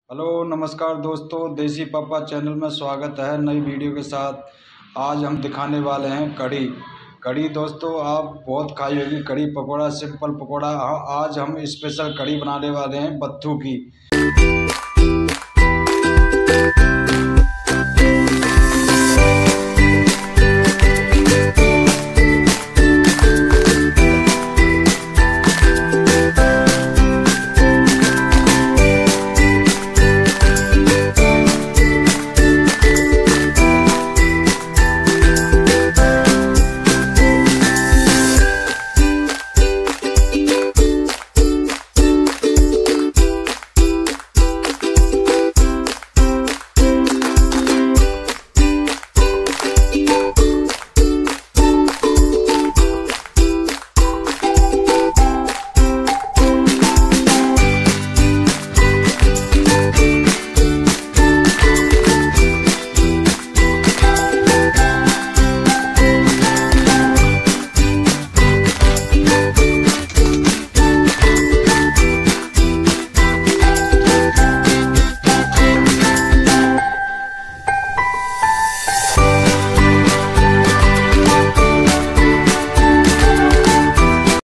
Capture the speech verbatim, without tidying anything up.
Hello नमस्कार दोस्तों, देसी पापा चैनल में स्वागत है नई वीडियो के साथ। आज हम दिखाने वाले हैं कड़ी कड़ी दोस्तों, आप बहुत खाई होगी कड़ी पकोड़ा, सिंपल पकोड़ा। आज हम स्पेशल कड़ी बनाने वाले हैं बत्थू की।